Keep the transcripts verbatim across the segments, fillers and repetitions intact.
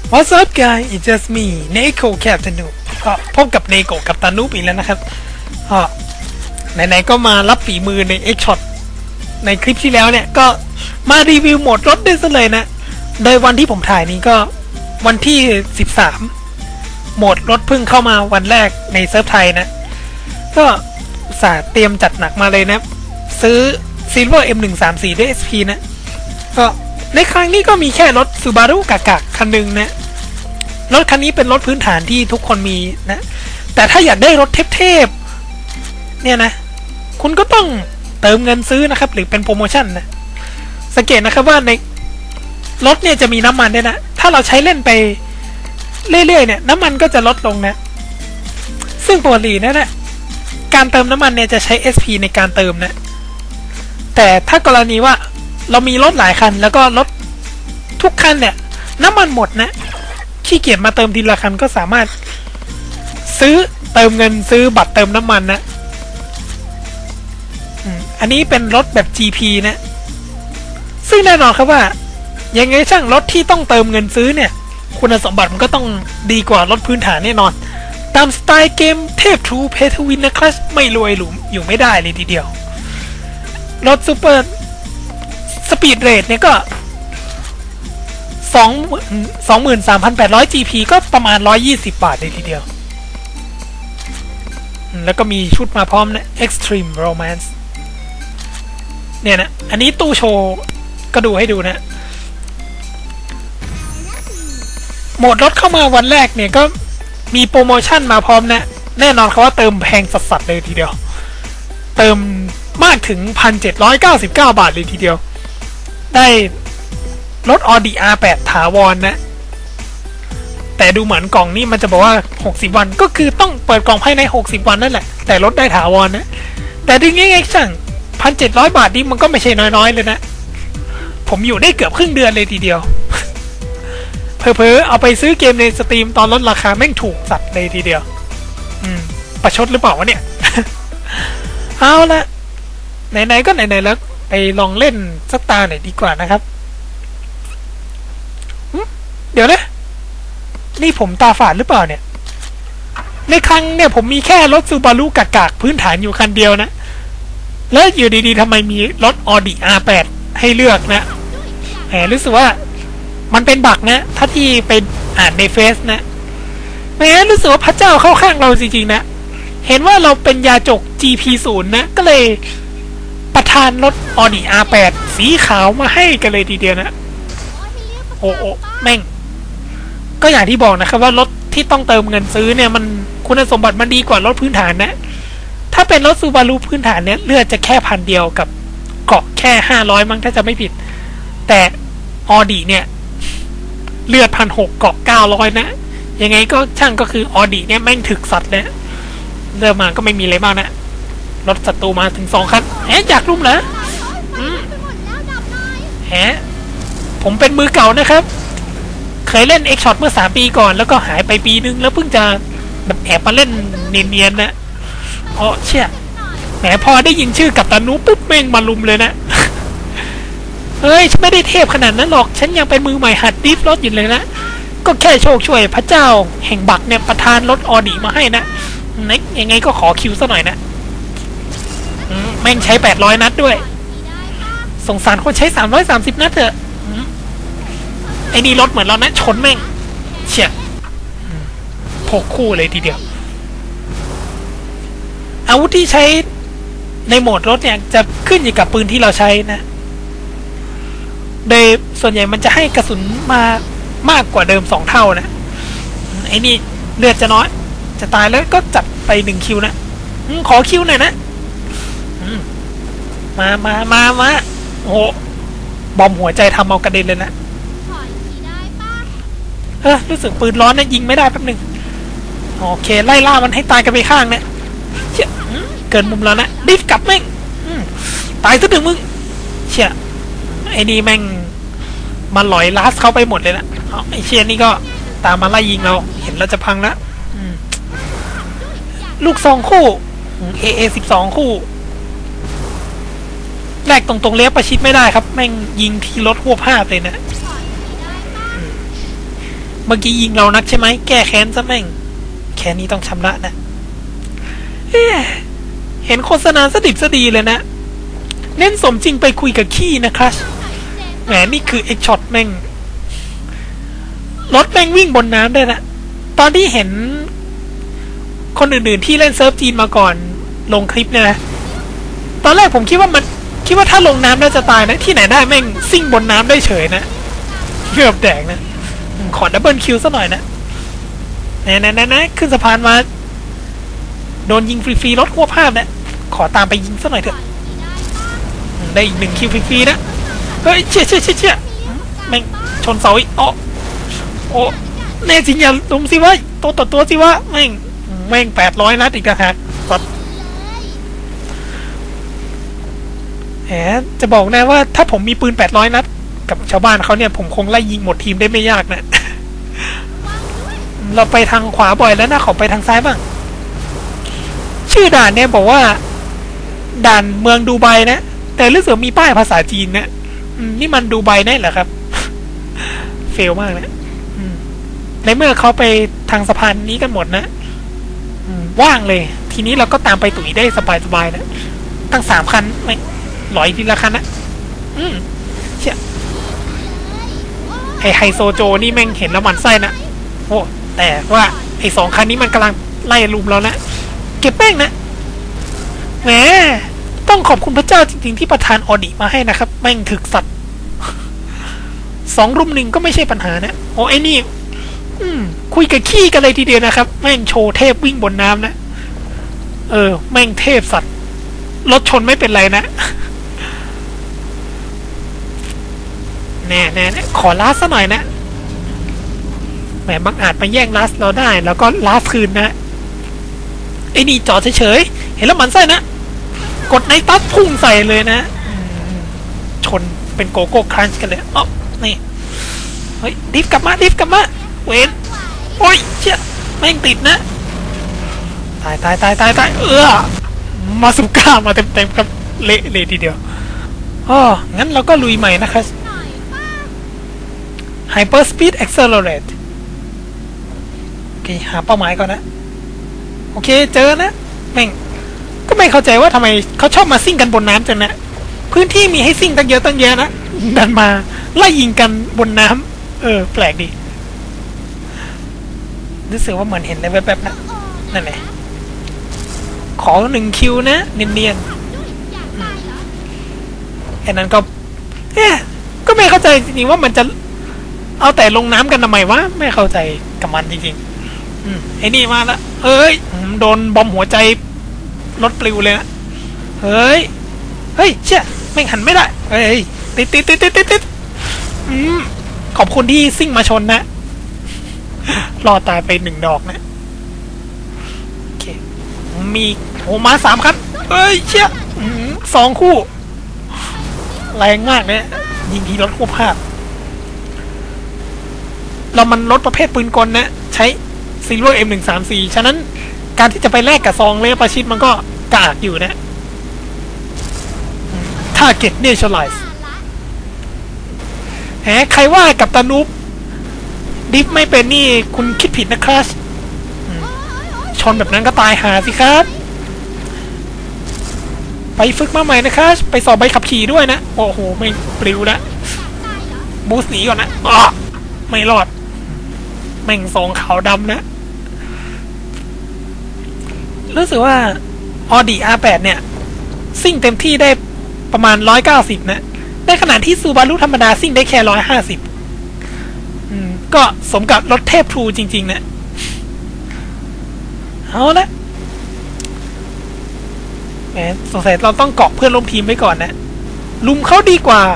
What's up guys it's just me Neko Captain Noob ก็พบกับ Neko กับตานูบอีกแล้วนะครับก็ไหนๆก็มารับฝีมือใน X-Shot ในคลิปที่แล้วเนี่ยก็มารีวิวโหมดรถได้ซะเลยนะโดยวันที่ผมถ่ายนี้ก็วันที่สิบสามโหมดรถเพิ่งเข้ามาวันแรกในเซิร์ฟไทยนะก็อุตส่าห์เตรียมจัดหนักมาเลยนะซื้อ Silver เอ็ม หนึ่งสามสี่ ด้วย เอส พี นะก็ในครั้งนี้ก็มีแค่รถ Subaru กากๆคันหนึ่งนะรถคันนี้เป็นรถพื้นฐานที่ทุกคนมีนะแต่ถ้าอยากได้รถเทพๆเนี่ยนะคุณก็ต้องเติมเงินซื้อนะครับหรือเป็นโปรโมชั่นนะสังเกตนะครับว่าในรถเนี่ยจะมีน้ำมันด้วยนะถ้าเราใช้เล่นไปเรื่อยๆเนี่ยน้ำมันก็จะลดลงนะซึ่งปกตินะนะการเติมน้ำมันเนี่ยจะใช้ เอส พี ในการเติมนะแต่ถ้ากรณีว่าเรามีรถหลายคันแล้วก็รถทุกคันเนี่ยน้ำมันหมดนะขี้เกียจมาเติมทีละคันก็สามารถซื้อเติมเงินซื้อบัตรเติมน้ำมันนะอันนี้เป็นรถแบบ จี พี นะซึ่งแน่นอนครับว่ายังไงช่างรถที่ต้องเติมเงินซื้อเนี่ยคุณสมบัติมันก็ต้องดีกว่ารถพื้นฐานแน่นอนตามสไตล์เกมเทพทรูเพทวินนะครับไม่รวยหลุมอยู่ไม่ได้เลยทีเดียวรถซูเปอร์สปีดเรทเนี่ยก็สองสองหมื่นสามพันแปดร้อย จี พี ก็ประมาณร้อยยี่สิบบาทเลยทีเดียวแล้วก็มีชุดมาพร้อมนะ Extreme Romance เนี่ยนะอันนี้ตู้โชว์ก็ดูให้ดูนะโหมดรถเข้ามาวันแรกเนี่ยก็มีโปรโมชั่นมาพร้อมนะแน่นอนเขาว่าเติมแพงสัสๆเลยทีเดียวเติมมากถึง หนึ่งพันเจ็ดร้อยเก้าสิบเก้า บาทเลยทีเดียวได้รถ Audi อาร์ แปด ถาวร นะแต่ดูเหมือนกล่องนี้มันจะบอกว่าหกสิบวันก็คือต้องเปิดกล่องภายในหกสิบวันนั่นแหละแต่รถได้ถาวร นะแต่ดึงง่ายๆช่าง หนึ่งพันเจ็ดร้อย บาทนี้มันก็ไม่ใช่น้อยๆเลยนะผมอยู่ได้เกือบครึ่งเดือนเลยทีเดียวเพอเพอเอาไปซื้อเกมในสตรีมตอนลดราคาแม่งถูกสัตว์เลยทีเดียวอืมประชดหรือเปล่าวะเนี่ย เอาละไหนๆก็ไหนๆแล้วไปลองเล่นสักตาหน่อยดีกว่านะครับเดี๋ยวนะนี่ผมตาฝาดหรือเปล่าเนี่ยในครั้งเนี่ยผมมีแค่รถซูบารุกากๆพื้นฐานอยู่คันเดียวนะแล้วอยู่ดีๆทำไมมีรถ Audi อาร์ แปด ให้เลือกนะแหมรู้สึกว่ามันเป็นบั๊กนะถ้าที่ไปอ่านในเฟซนะแหมรู้สึกว่าพระเจ้าเข้าข้างเราจริงๆนะเห็นว่าเราเป็นยาจก จี พี ศูนย์ นะก็เลยประทานรถ Audi อาร์ แปด สีขาวมาให้กันเลยทีเดียวนะโอ้โอ้แม่งก็อย่างที่บอกนะครับว่ารถที่ต้องเติมเงินซื้อเนี่ยมันคุณสมบัติมันดีกว่ารถพื้นฐานนะถ้าเป็นรถซูบารุพื้นฐานเนี่ยเลือดจะแค่พันเดียวกับเกาะแค่ห้าร้อยมั้งถ้าจะไม่ผิดแต่ออดี้เนี่ยเลือดพันหกเกาะเก้าร้อยนะยังไงก็ช่างก็คือออดี้เนี่ยแม่งถึกสัตว์นะเริ่มมาก็ไม่มีอะไรบ้างนะรถศัตรูมาถึงสองคันแหมอยากรุ่มเหรอแหมผมเป็นมือเก่านะครับเคยเล่น X-Shot เมื่อสามปีก่อนแล้วก็หายไปปีนึงแล้วเพิ่งจะแบบแอบมาเล่นเนียนๆนะอ๋อเชี่ยแหมพอได้ยินชื่อกับตานูปุ๊บแม่งมาลุมเลยนะเฮ้ยฉันไม่ได้เทพขนาดนั้นหรอกฉันยังเป็นมือใหม่หัดดริฟท์รถอยู่เลยนะก็แค่โชคช่วยพระเจ้าแห่งบักเนี่ยประทานรถออดี้มาให้นะไหนยังไงก็ขอคิวซะหน่อยนะแม่งใช้แปดร้อยนัดด้วยสงสารคนใช้สามร้อยสามสิบนัดเถอะไอ้นี่รถเหมือนเรานะชนแม่งเชี่ยพกคู่เลยทีเดียวอาวุธที่ใช้ในโหมดรถเนี่ยจะขึ้นอยู่กับปืนที่เราใช้นะโดยส่วนใหญ่มันจะให้กระสุนมามากกว่าเดิมสองเท่านะไอ้นี่เลือดจะน้อยจะตายแล้วก็จัดไปหนึ่งคิวนะขอคิวหน่อยนะมามามามาโอ้โหบอมหัวใจทำเอากระเด็นเลยนะเออรู้สึกปืนร้อนนะยิงไม่ได้แป๊บหนึ่งโอเคไล่ล่ามันให้ตายกันไปข้างเนี่ยเชี่ยเกินมุมแล้วนะดิฟกลับแม่งตายซะถึงมึงเชี่ยไอ้นี่แม่งมาหลอยลาสเข้าไปหมดเลยนะไอ้เชี่ยนี่ก็ตามมาไล่ยิงเราเห็นแล้วจะพังแล้วลูกซองคู่ เอ เอ สิบสอง คู่แรกตรงๆเลี้ยวประชิดไม่ได้ครับแม่งยิงที่รถหัวภาพเลยนะเมื่อกี้ยิงเรานักใช่ไหมแก้แค้นซะแม่งแค้นนี้ต้องชำระนะเฮ้เห็นโฆษณาสดิบสดีเลยนะเน้นสมจริงไปคุยกับขี้นะครับแหมนี่คือเอ็กช็อตแม่งรถแม่งวิ่งบนน้ำได้นะตอนที่เห็นคนอื่นๆที่เล่นเซิร์ฟจีนมาก่อนลงคลิปเนี่ยนะตอนแรกผมคิดว่ามันคิดว่าถ้าลงน้ำน่าจะตายนะที่ไหนได้แม่งซิ่งบนน้ำได้เฉยนะเกือบแดงนะขอดับเบิลคิวซะหน่อยนะแน่ๆนะขึ้นสะพานมาโดนยิงฟรีๆรถขั้วภาพนะขอตามไปยิงซะหน่อยเถอะได้อีกหนึ่งคิวฟรีๆนะเฮ้ยเชี่ยเชี่ยเชี่ยเชี่ยแม่งชนเสาอีกโอ้โอ้แน่จริงอย่าลุมสิวะตัวต่อตัวสิวะแม่งแม่งแปดร้อยนัดอีกนะฮะสัตว์แหมจะบอกนะว่าถ้าผมมีปืนแปดร้อยนัดกับชาวบ้านเขาเนี่ยผมคงไล่ยิงหมดทีมได้ไม่ยากนะเราไปทางขวาบ่อยแล้วนะขอไปทางซ้ายบ้างชื่อด่านเนี่ยบอกว่าด่านเมืองดูไบนะแต่รู้สึกมีป้ายภาษาจีนนะนี่มันดูไบแน่เหรอครับเฟลมากนะในเมื่อเขาไปทางสะพานนี้กันหมดนะว่างเลยทีนี้เราก็ตามไปตุ๋ยได้สบายๆนะตั้งสามคันไม่หลอยทีละคันนะอืมเชี่ยไอไฮโซโจนี่แม่งเห็นแล้วมันไส้นะโอ้แต่ว่าไอสองคันนี้มันกำลังไล่ลุมเรานะเก็บแป้งนะแหมต้องขอบคุณพระเจ้าจริงๆที่ประทานออดิมาให้นะครับแม่งถึกสัตว์สองรุมหนึ่งก็ไม่ใช่ปัญหานะโอ้ไอ้นี่อืมคุยกับขี้กันเลยทีเดียวนะครับแม่งโชว์เทพวิ่งบนน้ำนะเออแม่งเทพสัตว์รถชนไม่เป็นไรนะแน่แน่ขอลาสซะหน่อยนะแหมบังอาจมาแย่งลาสเราได้แล้วก็ลาสคืนนะไอ้นี่จอดเฉยๆเห็นแล้วมันไส้นะกดในตัดพุ่งใส่เลยนะชนเป็นโกโก้ครันช์กันเลยอ๋อนี่เฮ้ยดิฟกลับมาดิฟกลับมาเวนโอ้ยเชี่ยแม่งติดนะตายตายตายตายตายเออมาสุก้ามาเต็มเต็มครับเละเลยทีเดียวอ๋องั้นเราก็ลุยใหม่นะครับ Hyper Speed Accelerate โอเคหาเป้าหมายก่อนนะโอเคเจอนะแม่งก็ไม่เข้าใจว่าทำไมเขาชอบมาซิ่งกันบนน้ำจังนะพื้นที่มีให้ซิ่งตั้งเยอะตั้งแยะนะดันมาไล่ยิงกันบนน้ำเออแปลกดีรู้สึกว่าเหมือนเห็นอะไรแวบๆนะนั่นแหละขอหนึ่งคิวนะเนียนๆแค่นั้นก็เอ๊ะก็ไม่เข้าใจจริงๆว่ามันจะเอาแต่ลงน้ำกันทำไมวะไม่เข้าใจกับมันจริงๆอืมไอ้นี่มาละเฮ้ยโดนบอมหัวใจรถปลิวเลยนะเฮ้ยเฮ้ยเชี่ยไม่หันไม่ได้เฮ้ยติดติดติดติดติดติดอืมขอบคุณที่ซิ่งมาชนนะรอตายไปหนึ่งดอกนะโอเคมีโอ้มาสามคันเอ้ยเชี่ยสองคู่แรงมากเนี่ยยิงทีรถควบภาพเรามันรถประเภทปืนกลนะใช้ Silver เอ็ม หนึ่ง สาม สี่ ฉะนั้นการที่จะไปแลกกับซองเล่ประชิดมันก็กากอยู่นะถ้าเก็ตเนเชอร์ไลซ์แหมใครว่ากับตานุบดิฟไม่เป็นนี่คุณคิดผิดนะครับชนแบบนั้นก็ตายหาสิครับไปฝึกมาใหม่นะครับไปสอบใบขับขี่ด้วยนะโอ้โหไม่ปลิวนะบูสหนีก่อนนะอ๋อไม่รอดแม่งสองขาวดำนะรู้สึกว่า Audi อาร์ แปด เนี่ยซิ่งเต็มที่ได้ประมาณหนึ่งร้อยเก้าสิบนะในขณะที่ Subaru ธรรมดาซิ่งได้แค่หนึ่งร้อยห้าสิบอืมก็สมกับรถเทพทรูจริงๆนะเอาละแหมสงสัยเราต้องเกาะเพื่อนร่วมทีมไว้ก่อนนะลุมเขาดีกว่า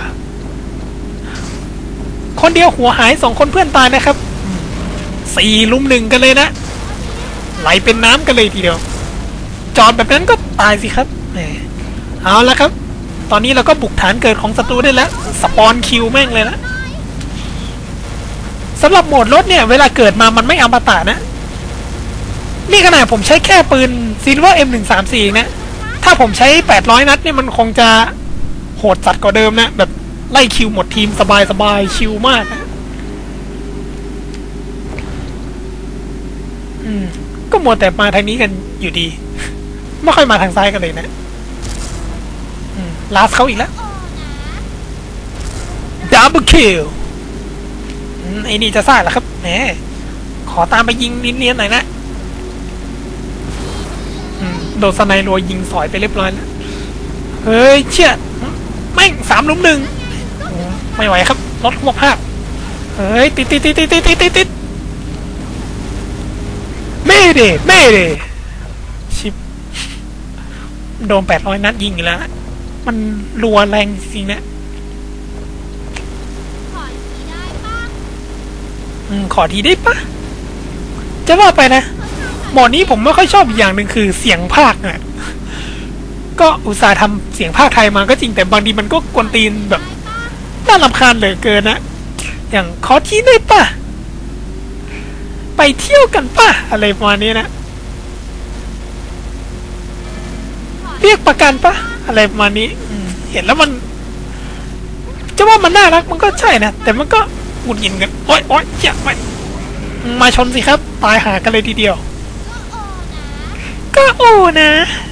คนเดียวหัวหายสองคนเพื่อนตายนะครับสี่ลุมหนึ่งกันเลยนะไหลเป็นน้ำกันเลยทีเดียวจอดแบบนั้นก็ตายสิครับแหมเอาละครับตอนนี้เราก็บุกฐานเกิดของศัตรูได้แล้วสปอนคิวแม่งเลยนะสำหรับโหมดรถเนี่ยเวลาเกิดมามันไม่อมตะนะนี่ขนาดผมใช้แค่ปืน Silver เอ็ม หนึ่ง สาม สี่ นะถ้าผมใช้แปดร้อยนัดเนี่ยมันคงจะโหดจัดกว่าเดิมนะแบบไล่คิวหมดทีมสบายสบายชิวมากนะอืมก็มัวแต่มาทางนี้กันอยู่ดีไม่ค่อยมาทางซ้ายกันเลยนะอืมลาสเขาอีกแล้วดับเบิลคิลไอ้นี่จะซ่าเหรอครับแหมขอตามไปยิงเนียนๆหน่อยนะโดนสไนรัวยิงสอยไปเรียบร้อยแล้วเฮ้ยเชี่ยแม่งสามลุมหนึ่งไม่ไหวครับรถหัวภาพเฮ้ยติดติดติดติดติดติดติดติดไม่เดไม่เดชิปโดนแปดร้อยนัดยิงอีกแล้วมันรัวแรงจริงนะอืมขอทีได้ปะจะว่าไปนะหมอนี้ผมไม่ค่อยชอบอย่างหนึ่งคือเสียงภาคเนี่ยก็อุตส่าห์ทำเสียงภาคไทยมาก็จริงแต่บางทีมันก็กวนตีนแบบน่ารำคาญเหลือเกินนะอย่างขอทีได้ปะไปเที่ยวกันปะอะไรประมาณนี้นะเรียกประกันปะอะไรประมาณนี้เห็นแล้วมันจะว่ามันน่ารักมันก็ใช่นะแต่มันก็หงุดหงิดกันโอ๊ยโอ๊ยเจ็บไปมาชนสิครับตายหากันเลยทีเดียวก็โอ้นะ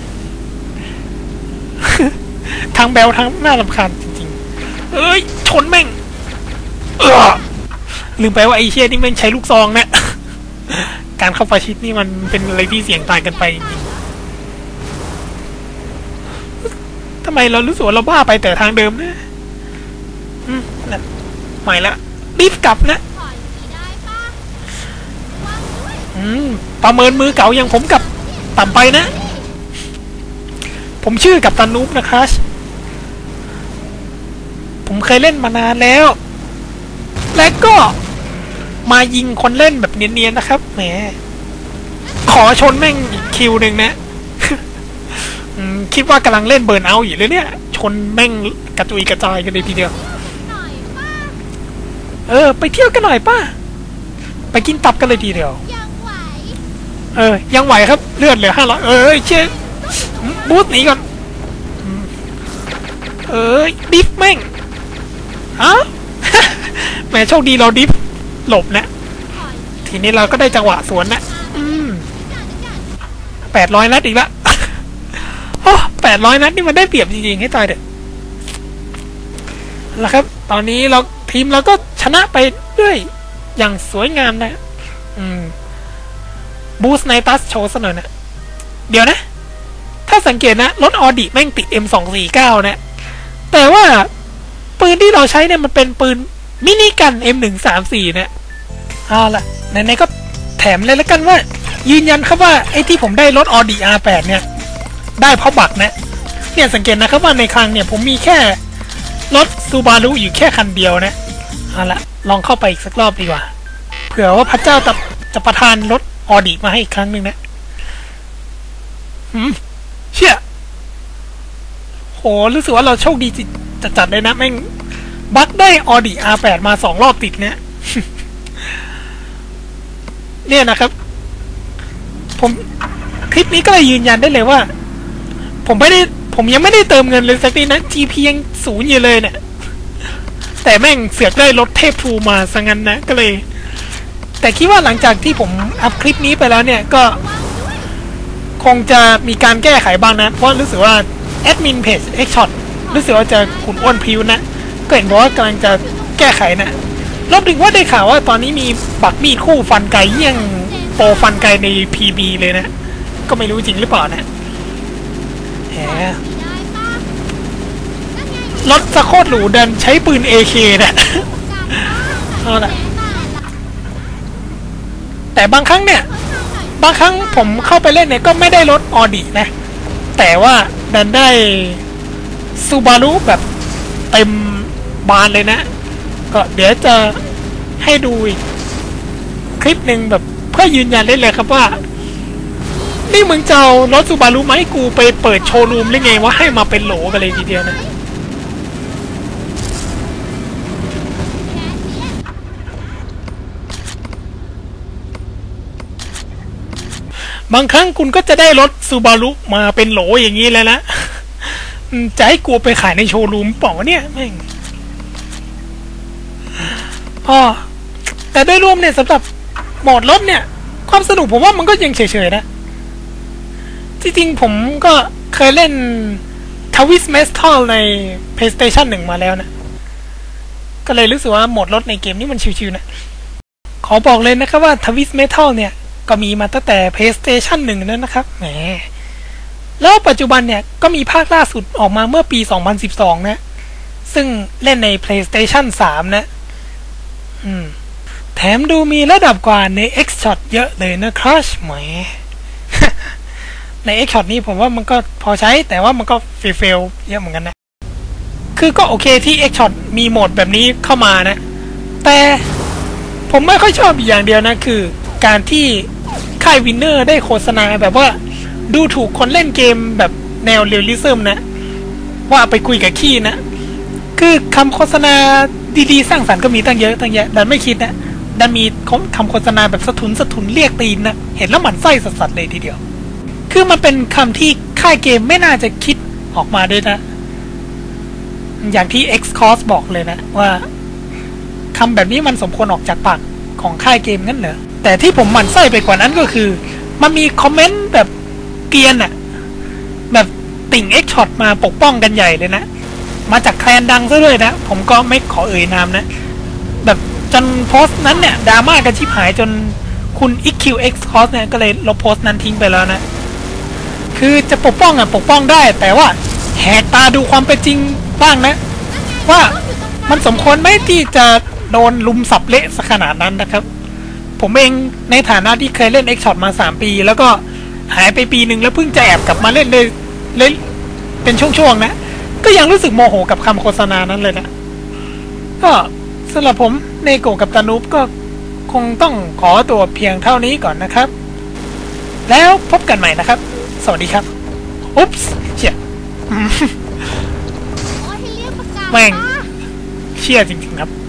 ทางแบลทางน่ารำคาญจริงๆเอ้ยชนแม่งเออลืมไปว่าไอ้เชี่ยนี่แม่งใช้ลูกซองนะการเข้าประชิดนี่มันเป็นอะไรที่เสี่ยงตายกันไปจริงทำไมเรารู้สึกว่าเราบ้าไปแต่ทางเดิมนะอืมนั่นใหม่ละรีบกลับนะอืมประเมินมือเก่าอย่างผมกับต่ำไปนะผมชื่อกับตันนูบนะครับผมเคยเล่นมานานแล้วและก็มายิงคนเล่นแบบเนียนๆนะครับแหมขอชนแม่งอีกคิวหนึ่งนะคิดว่ากำลังเล่นเบิร์นเอาอยู่เลยเนี่ยชนแม่งกระจุยกระจายกันเลยทีเดียวเออไปเที่ยวกันหน่อยป้าไปกินตับกันเลยทีเดียวเออยังไหวครับเลือดเหลือห้าร้อยเอ้ยเชี่ยบูสหนีก่อนเอ้ยดิฟแม่งอ้าวแหมโชคดีเราดิฟหลบนะทีนี้เราก็ได้จังหวะสวนนะอืมแปดร้อยนัดอีกละโอ้แปดร้อยนัดนี่มันได้เปรียบจริงๆให้ตายเด็ดแล้วครับตอนนี้เราทีมเราก็ชนะไปด้วยอย่างสวยงามนะอืมบูสไนตัสโชว์ซะหน่อยนะเดี๋ยวนะถ้าสังเกตนะรถออดี้แม่งติด เอ็ม สองสี่เก้า นะแต่ว่าปืนที่เราใช้เนี่ยมันเป็นปืนมินิกัน เอ็ม หนึ่งสามสี่ นะเอาล่ะไหนๆก็แถมเลยแล้วกันว่ายืนยันครับว่าไอ้ที่ผมได้รถออดี้ อาร์ แปด เนี่ยได้เพราะบักนะเนี่ยสังเกตนะครับว่าในคลังเนี่ยผมมีแค่รถซูบารุอยู่แค่คันเดียวนะเอาล่ะลองเข้าไปอีกสักรอบดีกว่าเผื่อว่าพระเจ้าจะจะประทานรถออดี้มาให้อีกครั้งหนึ่งนะหืมเชี่ยโหรู้สึกว่าเราโชคดีจัดจัดเลยนะแม่งบักได้ออดี้ อาร์ แปด มาสองรอบติดเนี่ยเนี่ยนะครับผมคลิปนี้ก็เลยยืนยันได้เลยว่าผมไม่ได้ผมยังไม่ได้เติมเงินเลยสักทีนะ จี พี ยังศูนย์อยู่เลยเนี่ยแต่แม่งเสือกได้รถเทพทูมาซะงั้นนะก็เลยแต่คิดว่าหลังจากที่ผมอัพคลิปนี้ไปแล้วเนี่ยก็คงจะมีการแก้ไขบ้างนะเพราะรู้สึกว่าแอดมินเพจ X-Shot รู้สึกว่าจะขุ่นอ้วนพิวนะก็เห็นบอกว่ากำลังจะแก้ไขนะรอบถึงว่าได้ข่าวว่าตอนนี้มีบักมีดคู่ฟันไก่เยี่ยงโปรฟันไก่ใน พี บี เลยนะก็ไม่รู้จริงหรือเปล่านะแหมรถสะโคตรหรูเดินใช้ปืน เอ เค นะเอาละแต่บางครั้งเนี่ยบางครั้งผมเข้าไปเล่นเนี่ยก็ไม่ได้รถออดี้นะแต่ว่าดันได้ซูบารุแบบเต็มบานเลยนะก็เดี๋ยวจะให้ดูอีกคลิปหนึ่งแบบเพื่อยืนยันได้เลยครับว่านี่มึงจะเอารถซูบารุมาให้กูไปเปิดโชว์รูมหรือไงว่าให้มาเป็นโหลกันเลยทีเดียวนะบางครั้งคุณก็จะได้รถซูบารุมาเป็นโหลอย่างนี้แล้วนะจะให้กูไปขายในโชว์รูมเปล่าเนี่ยแม่งอ๋อแต่โดยรวมเนี่ยสำหรับโหมดรถเนี่ยความสนุกผมว่ามันก็ยังเฉยๆนะจริงๆผมก็เคยเล่น Tavis Metal ใน PlayStation หนึ่งมาแล้วนะก็เลยรู้สึกว่าโหมดรถในเกมนี้มันชิวๆนะขอบอกเลยนะครับว่า Tavis Metal เนี่ยก็มีมาตั้งแต่ PlayStation หนึ่งนั่นนะครับแหมแล้วปัจจุบันเนี่ยก็มีภาคล่าสุดออกมาเมื่อปี สองพันสิบสอง นะซึ่งเล่นใน PlayStation สาม นะอืมแถมดูมีระดับกว่าใน X-Shot เยอะเลยนะครับแหม ใน X-Shot นี้ผมว่ามันก็พอใช้แต่ว่ามันก็เฟลๆเยอะเหมือนกันนะคือก็โอเคที่ X-Shot มีโหมดแบบนี้เข้ามานะแต่ผมไม่ค่อยชอบอย่างเดียวนะคือการที่ค่ายวินเนอร์ได้โฆษณาแบบว่าดูถูกคนเล่นเกมแบบแนวเรียลลิซึมนะว่าไปคุยกับขี้นะคือคำโฆษณาดีๆสร้างสรรค์ก็มีตั้งเยอะตั้งแยะดันไม่คิดนะดันมีคำโฆษณาแบบสะทุนสะทุนเรียกตีนนะเห็นแล้วหมั่นไส้สัสๆเลยทีเดียวคือมันเป็นคำที่ค่ายเกมไม่น่าจะคิดออกมาด้วยนะอย่างที่ X-Cause บอกเลยนะว่าคำแบบนี้มันสมควรออกจากปากของค่ายเกมงั้นเหรอแต่ที่ผมหมั่นไส้ไปกว่านั้นก็คือมันมีคอมเมนต์แบบเกรียนอะแบบติ่ง X-Shot มาปกป้องกันใหญ่เลยนะมาจากแคลนดังซะด้วยนะผมก็ไม่ขอเอ่ยนามนะแบบจนโพสต์นั้นเนี่ยดราม่ากันชิบหายจนคุณ อี คิว X-Cause เนี่ยก็เลยลบโพสต์นั้นทิ้งไปแล้วนะคือจะปกป้องอะปกป้องได้แต่ว่าแหกตาดูความเป็นจริงบ้างนะว่ามันสมควรไหมที่จะโดนลุมสับเละสักขนาดนั้นนะครับผมเองในฐานะที่เคยเล่น X-Shot มาสามปีแล้วก็หายไปปีหนึ่งแล้วเพิ่งจะแอบกลับมาเล่นเลยเล่นเป็นช่วงๆนะก็ยังรู้สึกโมโหกับคำโฆษณานั้นเลยนะก็สำหรับผมเนโกะกับตานุปก็คงต้องขอตัวเพียงเท่านี้ก่อนนะครับแล้วพบกันใหม่นะครับสวัสดีครับอุ๊ปส์เชี่ยแม่งเชี่ยจริงๆครับ